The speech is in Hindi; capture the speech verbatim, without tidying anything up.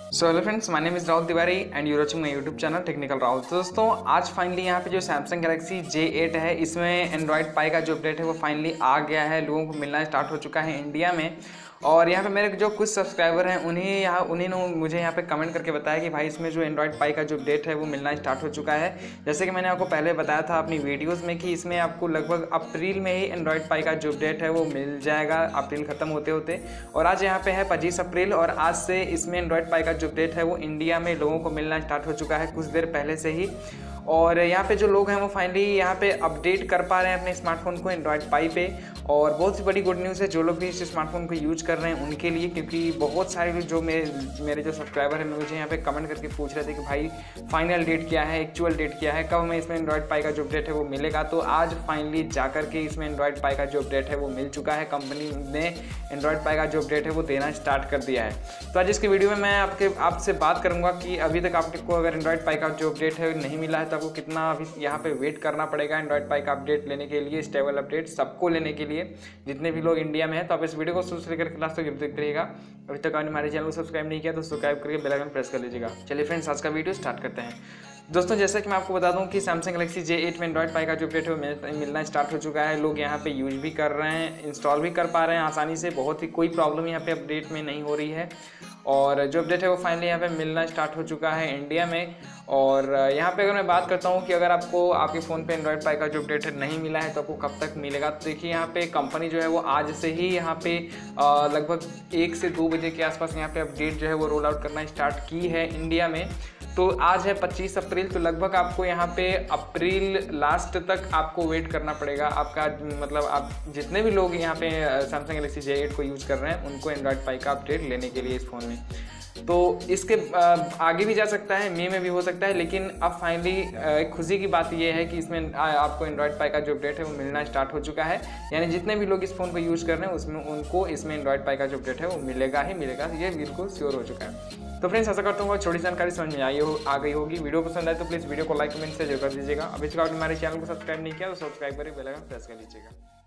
So hello friends, my name is Rahul Tiwari and you watching my YouTube channel Technical Rahul. तो दोस्तों आज फाइनली यहाँ पे जो सैमसंग गैलेक्सी जे एट है, इसमें एंड्रॉयड पाई का जो अपडेट है वो फाइनली आ गया है, लोगों को मिलना स्टार्ट हो चुका है इंडिया में। और यहाँ पे मेरे जो कुछ सब्सक्राइबर हैं उन्हीं यहाँ उन्हीं ने मुझे यहाँ पे कमेंट करके बताया कि भाई इसमें जो एंड्रॉयड पाई का जो अपडेट है वो मिलना स्टार्ट हो चुका है। जैसे कि मैंने आपको पहले बताया था अपनी वीडियोस में कि इसमें आपको लगभग अप्रैल में ही एंड्रॉयड पाई का जो अपडेट है वो मिल जाएगा, अप्रैल ख़त्म होते होते। और आज यहाँ पे है पच्चीस अप्रैल और आज से इसमें एंड्रॉयड पाई का जो अपडेट है वो इंडिया में लोगों को मिलना स्टार्ट हो चुका है कुछ देर पहले से ही। और यहाँ पे जो लोग हैं वो फाइनली यहाँ पे अपडेट कर पा रहे हैं अपने स्मार्टफोन को एंड्रॉयड पाई पे। और बहुत सी बड़ी गुड न्यूज़ है जो लोग भी इस स्मार्टफोन को यूज कर रहे हैं उनके लिए, क्योंकि बहुत सारे लोग जो मेरे मेरे जो सब्सक्राइबर हैं मुझे यहाँ पे कमेंट करके पूछ रहे थे कि भाई फाइनल डेट क्या है, एक्चुअल डेट क्या है, कब हमें इसमें एंड्रॉयड पाई का जो अपडेट है वो मिलेगा। तो आज फाइनली जाकर के इसमें एंड्रॉयड पाई का जो अपडेट है वो मिल चुका है। कंपनी ने एंड्रॉयड पाई का जो अपडेट है वो देना स्टार्ट कर दिया है। तो आज इसकी वीडियो में मैं आपके आपसे बात करूँगा कि अभी तक आपको अगर एंड्रॉयड पाई का जो अपडेट है नहीं मिला है तो आपको कितना अभी यहाँ पे वेट करना पड़ेगा एंड्रॉयड पाई का अपडेट लेने के लिए, स्टेबल अपडेट सबको लेने के लिए जितने भी लोग इंडिया में हैं। तो आप इस वीडियो को शुरू से लेकर क्लास तक देखते रहिएगा। अभी तक आपने हमारे चैनल को सब्सक्राइब नहीं किया तो सब्सक्राइब करके बेल आइकन प्रेस कर लीजिएगा। चलिए फ्रेंड्स, आज का वीडियो स्टार्ट करते हैं। दोस्तों जैसा कि मैं आपको बता दूं कि सैमसंग गैलेक्सी जे एट में एंड्रॉयड पाई का जो अपडेट है वो मिलना स्टार्ट हो चुका है। लोग यहाँ पे यूज भी कर रहे हैं, इंस्टॉल भी कर पा रहे हैं आसानी से, बहुत ही कोई प्रॉब्लम यहाँ पे अपडेट में नहीं हो रही है। और जो अपडेट है वो फाइनली यहाँ पे मिलना स्टार्ट हो चुका है इंडिया में। और यहाँ पे अगर मैं बात करता हूँ कि अगर आपको आपके फ़ोन पे एंड्रॉयड पाई का जो अपडेट है नहीं मिला है तो आपको कब तक मिलेगा, तो देखिए यहाँ पे कंपनी जो है वो आज से ही यहाँ पे लगभग एक से दो बजे के आसपास यहाँ पे अपडेट जो है वो रोल आउट करना स्टार्ट की है इंडिया में। तो आज है पच्चीस अप्रैल, तो लगभग आपको यहाँ पे अप्रैल लास्ट तक आपको वेट करना पड़ेगा। आपका मतलब आप जितने भी लोग यहाँ पे सैमसंग गैलेक्सी जे एट को यूज़ कर रहे हैं उनको एंड्रॉयड पाई का अपडेट लेने के लिए इस फ़ोन में। तो इसके आगे भी जा सकता है, मई में भी हो सकता है, लेकिन अब फाइनली एक खुशी की बात यह है कि इसमें आपको एंड्रॉयड पाई का जो अपडेट है वो मिलना स्टार्ट हो चुका है। यानी जितने भी लोग इस फ़ोन को यूज़ कर रहे हैं उसमें उनको इसमें एंड्रॉयड पाई का जो अपडेट है वो मिलेगा ही मिलेगा, ये बिल्कुल श्योर हो चुका है। तो फ्रेंड्स ऐसा करता हूँ छोटी जानकारी समझ में आई हो आ गई होगी। वीडियो पसंद आए तो प्लीज़ वीडियो को लाइक कमेंट से जरूर कर दीजिएगा। अभी तक आपने हमारे चैनल को सब्सक्राइब नहीं किया तो सब्सक्राइब करके बेल आइकन प्रेस कर लीजिएगा।